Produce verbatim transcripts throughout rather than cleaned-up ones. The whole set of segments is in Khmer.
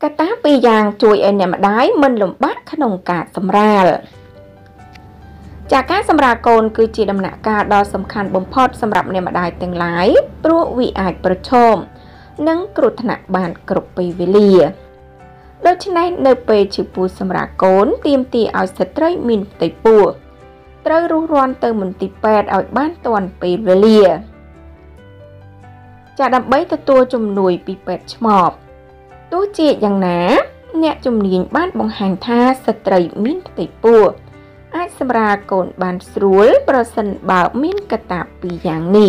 កត្តាពីរយ៉ាងជួយឲ្យអ្នកម្ដាយមិនលំបាកក្នុងការសម្រាលចាការសម្រាលកូនគឺជាដំណាក់កាលដ៏សំខាន់បំផុតសម្រាប់អ្នកម្ដាយទាំងឡាយព្រោះវាអាចប្រឈមនឹងគ្រោះថ្នាក់បានគ្រប់ពេលវេលាដូច្នេះនៅពេលឈឺពោះសម្រាលកូនទាមទារឲ្យស្ត្រីមានផ្ទៃពោះត្រូវរុះរាន់ទៅមន្ទីរពេទ្យឲ្យបានទាន់ពេលវេលាចាដើម្បីទទួលជំនួយពីពេទ្យឆ្មបទោះជាយ៉ាងណាអ្នកជំនាញបានបង្ហាញថាស្ត្រីមានផ្ទៃពោះអាចសម្រាលកូនបានស្រួលប្រសិនបើមានកត្តាពីរយ៉ាងនេះ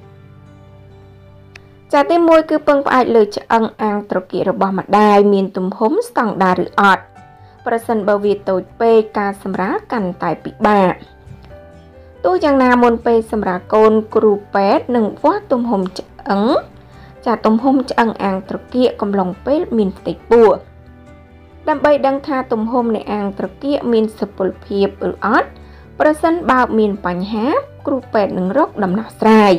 ចាទីមួយគឺពឹងផ្អែកលើឆ្អឹងអាងត្រគាករបស់ម្ដាយមានទំហំស្តង់ដារឬអត់ប្រសិនបើវាតូចពេកការសម្រាលកាន់តែពិបាកទោះយ៉ាងណាមុនពេលសម្រាលកូនគ្រូពេទ្យនឹងវាស់ទំហំឆ្អឹងចាទំហំឆ្អឹងអាងត្រគាកកំឡុងពេលមានផ្ទៃពោះដើម្បីដឹងថាទំហំនៃអាងត្រគាកមានសុពលភាពឬអត់ប្រសិនបើមានបញ្ហាគ្រូពេទ្យនឹងរកដំណោះស្រាយ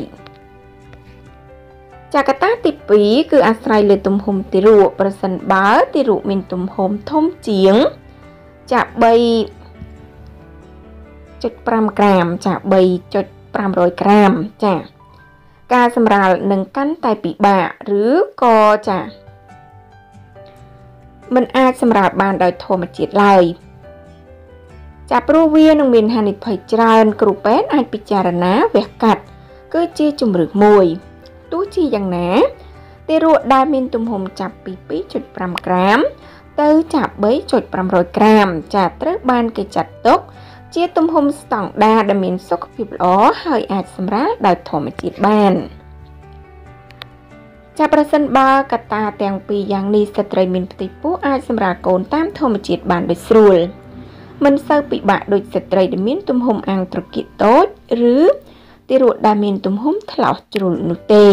ចាកត្តាទីពីរគឺអាស្រ័យលើទំហំទារកប្រសិនបើទារកមានទំហំធំជាងចាបី ចុចប្រាំ ក្រាមចា បី ចុច ប្រាំរយ ក្រាមចាការសម្រាលនឹងកាន់តែពិបាកឬក៏ចាមិនអាចសម្រាលបានដោយធម្មជាតិឡើយចាព្រោះវានឹងមានហានិភ័យច្រើនគ្រូពេទ្យអាចពិចារណាវះកាត់គឺជាជំរឿនមួយទោះជាយ៉ាងណាទារកដែលមានទំហំចាប់ពី ពីរ ចុច ប្រាំ ក្រាមទៅចាប់ បី ចុច ប្រាំរយ ក្រាមចាត្រូវបានគេចាត់ទុកជាទំហំស្តង់ដារដែលមានសុខភាពល្អហើយអាចសម្រាលដោយធម្មជាតិបានចាប្រសិនបើកត្តាទាំងពីរយ៉ាងនេះស្ត្រីមានផ្ទៃពោះអាចសម្រាលកូនតាមធម្មជាតិបានដោយស្រួលមិនសូវពិបាកដូចស្ត្រីដែលមានទំហំអាងត្រគាកតូចឬទារកដែលមានទំហំថ្លោសជ្រុលនោះទេ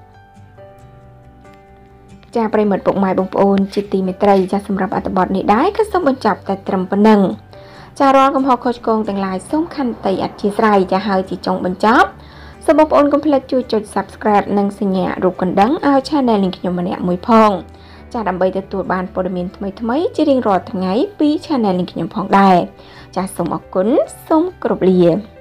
ចាប្រិយមិត្តពុកម៉ែបងប្អូនជាទីមេត្រីចាសម្រាប់អត្ថបទនេះដែរក៏សូមបញ្ចប់តែត្រឹមប៉ុណ្ណឹងចារាល់កំហុសខុសឆ្គងទាំងឡាយសូមខន្តីអធ្យាស្រ័យចាហើយជាចុងបញ្ចប់សូមបងប្អូនកុំភ្លេចជួយចុច Subscribe និងសញ្ញារូបកណ្ដឹងឲ្យ Channel នេះខ្ញុំម្នាក់មួយផងចាដើម្បីទទួលបានព័ត៌មានថ្មីៗជារៀងរាល់ថ្ងៃពី Channel នេះខ្ញុំផងដែរចាសូមអរគុណសូមគោរពលា